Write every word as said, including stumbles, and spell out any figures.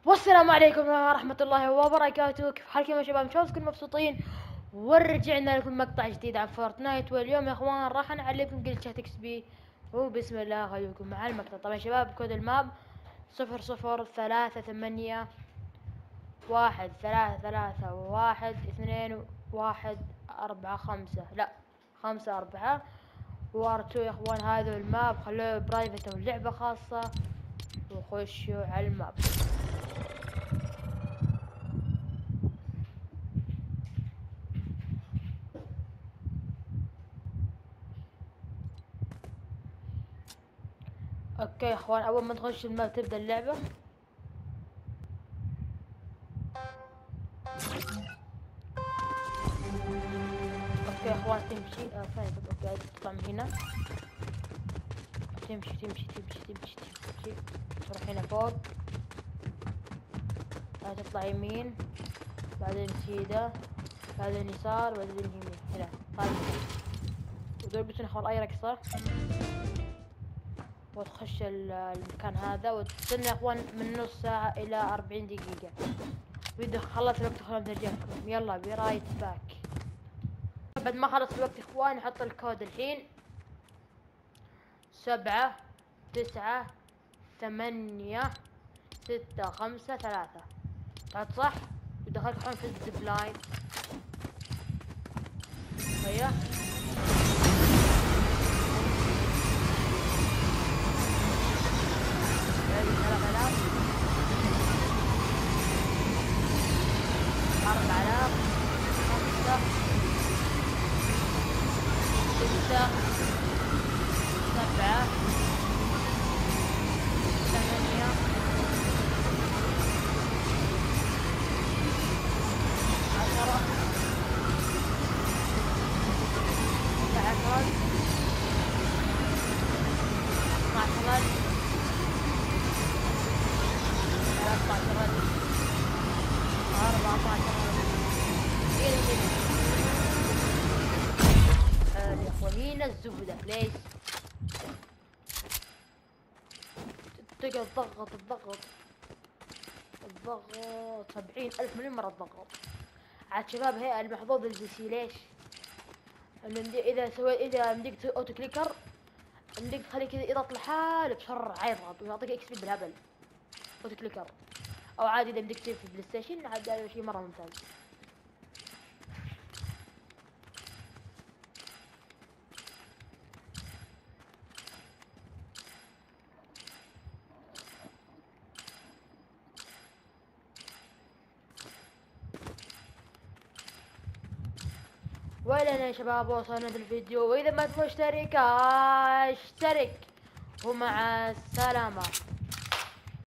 والسلام عليكم ورحمة الله وبركاته. كيف حالكم يا شباب؟ ان شاء الله تكونوا مبسوطين. ورجعنا لكم مقطع جديد عن فورتنايت، واليوم يا اخوان راح نعلمكم جلتشات اكس بي. وبسم الله خليكم مع المقطع. طبعا يا شباب كود الماب صفر صفر ثلاثة ثمانية واحد ثلاثة ثلاثة واحد اثنين واحد أربعة خمسة، لا خمسة أربعة وار تو يا اخوان. هذا الماب خلوه برايفت او لعبة خاصة، وخشوا على الماب. اوكي يا اخوان، اول ما تخش الماب تبدا اللعبة. اوكي يا اخوان تمشي آه ثانية. اوكي تطلع من هنا، تمشي تمشي تمشي تمشي تمشي تروح هنا فوق، بعدين تطلع يمين، بعدين كذا، بعدين يسار، بعدين يمين. هنا طالع ودول بتكون اخوان اي رقصة، وتخش المكان هذا وتستنى يا اخوان من نص ساعة الى أربعين دقيقة. واذا خلص الوقت اخوان ترجعكم. يلا بي رايت باك. بعد ما خلص الوقت يا اخوان نحط الكود الحين. سبعة تسعة ثمانية ستة خمسة ثلاثة. بعد صح ودخلت الحين في الزب لاين. هيا ثلاثة آلاف أربعة آلاف خمسة ستة سبعة ثمانية عشرة عشرة اثنا عشر ثلاثة عشر أربعة عشر. يا اخوانين الزبدة ليش؟ تقعد تضغط تضغط الضغط سبعين ألف مليون مرة تضغط. عاد شباب هي المحظوظ البي سي ليش؟ إنه إذا سويت إذا مديك أوتو كليكر مديك تخليه كذا يضغط لحاله بسرعة يضغط ويعطيك إكس بي بالهبل أوتو كليكر. أو عادي إذا مديك تسيب في البلاي ستيشن عاد هذا شيء مرة ممتاز. ولنا يا شباب وصلنا في الفيديو، واذا ما تبغى اشترك اشترك، ومع السلامة.